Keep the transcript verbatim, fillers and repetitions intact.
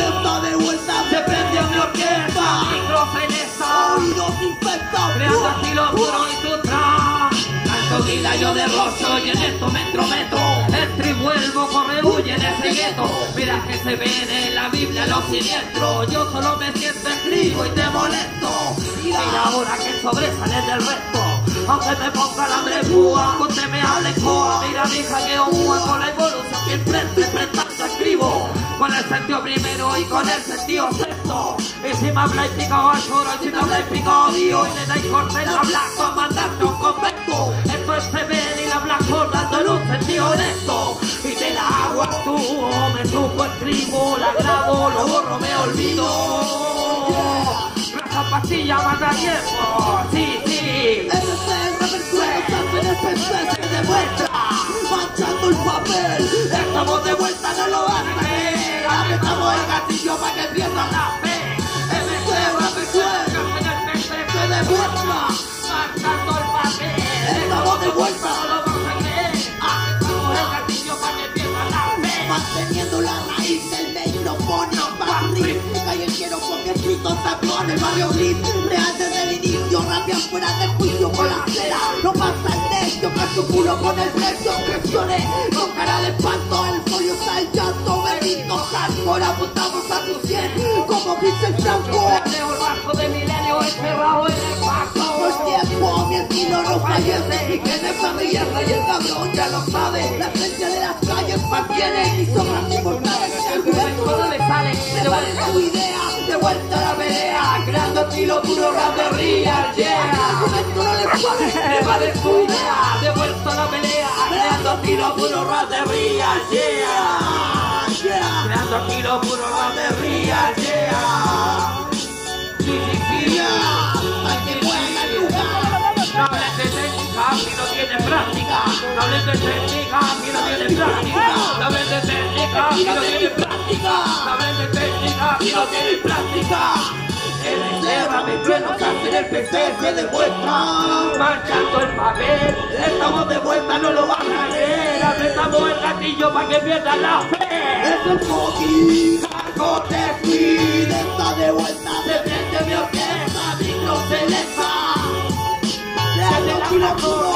está de vuelta. Se prendió mi orquesta, microcelesta, Oídos infectados. creando estilo puro y tu trap. Canto vida yo derrocho y en esto me entrometo. Entro y vuelvo, corre, huye en ese gueto. Mira que se ven en la Biblia los siniestros. Yo solo me siento, escribo y te molesto. Mira ahora que sobresale del resto. Aunque me ponga la hambre púa, usted me hable coa. Mira mi jaqueo múa con la evolución que enfrente, enfrentando escribo. Con el sentido primero y con el sentido sexto. Y si me habláis picado al choro, y si me habláis picado Dios, y le dais corte en la blanca, mandando un convento. Esto es se ven y la blanco dándole un sentido honesto. Y de la agua actúo, me supo, escribo, la grabo, lo borro, me olvido. Raja pastilla mata tiempo, sí, sí. Ese es el repercuerdo, en el P C se demuestra. Manchando el papel, estamos de vuelta, no lo van a creer. Apretamos el gatillo para que pierdan la fe. Ese es el repercuerdo, se demuestra. Marcando el papel, estamos de vuelta, no lo vas a creer. Apretamos el gatillo para que pierdan la fe. manteniendo la raíz del micrófono más rítmica y el quiero con mi escrito tatuado en el barrio gris. Real desde el inicio, rabia fuera de juicio con la cera. No pasa el necio, que su culo con el precio. Presiones con cara de espanto, el folio está el llanto. Bendito hardcore, apuntamos a tu cien como dice el Franco. Leo el barco de milenio encerrado en el pacto. No es tiempo, mi estilo no fallece. Y que de mierda y el cabrón ya lo sabe. La esencia de las calles mantiene y sobran inmortales en el cuerpo. No le sale, Se vale tu idea, de vuelta a la pelea, creando estilo puro rap de real, yeah. El argumento no le vale, le vale tu idea, de vuelta a la pelea, creando estilo puro rap de real, yeah, yeah. creando estilo puro rap de real, yeah. Sí, sí, sí, Yeah, hay que juega el lugar. no hables de técnica si no tienes práctica, no hables de técnica si no tienes práctica, no hables de técnica si no tienes práctica, no hables de técnica si no tienes práctica. El encierra mis truenos hacen el P C se demuestra. Marcando el papel, Estamos de vuelta, no lo van a creer. apretamos el gatillo para que pierdan la fe. Es el fucking hardcore de Speed. Está de vuelta, se prende mi orquesta, microcelesta. Creando estilo puro